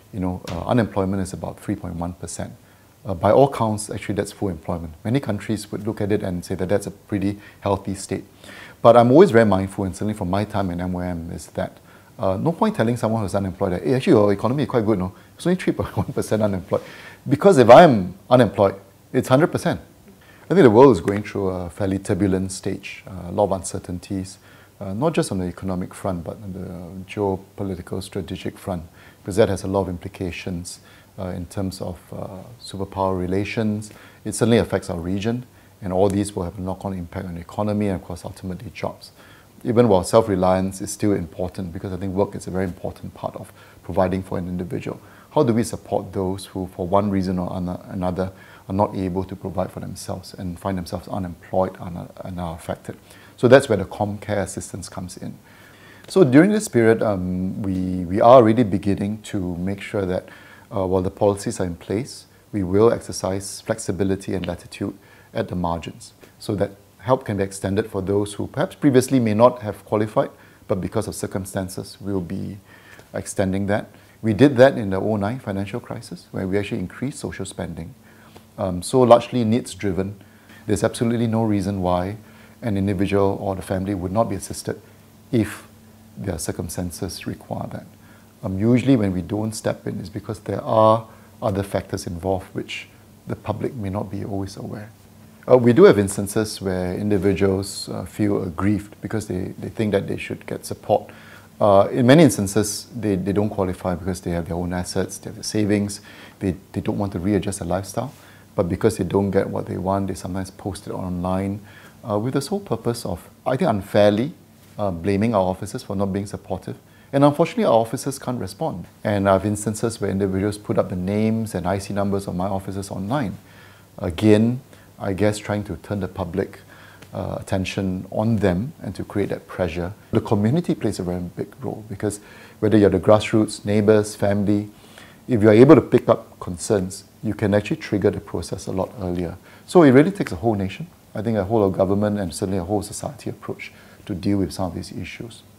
unemployment is about 3.1%. By all counts, actually, that's full employment. Many countries would look at it and say that that's a pretty healthy state. But I'm always very mindful, and certainly from my time in MOM, is that no point telling someone who's unemployed that, hey, actually, your economy is quite good, no? It's only 3.1% unemployed. Because if I'm unemployed, it's 100%. I think the world is going through a fairly turbulent stage, a lot of uncertainties, not just on the economic front, but on the geopolitical, strategic front, because that has a lot of implications in terms of superpower relations. It certainly affects our region, and all these will have a knock-on impact on the economy and, of course, ultimately jobs. Even while self-reliance is still important, because I think work is a very important part of providing for an individual. How do we support those who, for one reason or another, are not able to provide for themselves and find themselves unemployed and are affected? So that's where the ComCare assistance comes in. So during this period, we are really beginning to make sure that while the policies are in place, we will exercise flexibility and latitude at the margins, so that help can be extended for those who perhaps previously may not have qualified, but because of circumstances, we'll be extending that. We did that in the 2009 financial crisis, where we actually increased social spending. So largely needs-driven. There's absolutely no reason why an individual or the family would not be assisted if their circumstances require that. Usually when we don't step in, it's because there are other factors involved which the public may not be always aware. We do have instances where individuals feel aggrieved because they think that they should get support. In many instances, they don't qualify because they have their own assets, they have their savings, they don't want to readjust their lifestyle. But because they don't get what they want, they sometimes post it online with the sole purpose of, I think unfairly, blaming our officers for not being supportive. And unfortunately, our officers can't respond. And I have instances where individuals put up the names and IC numbers of my officers online. Again, I guess trying to turn the public attention on them and to create that pressure. The community plays a very big role, because whether you're the grassroots, neighbours, family, if you're able to pick up concerns, you can actually trigger the process a lot earlier. So it really takes a whole nation, I think a whole of government and certainly a whole society approach to deal with some of these issues.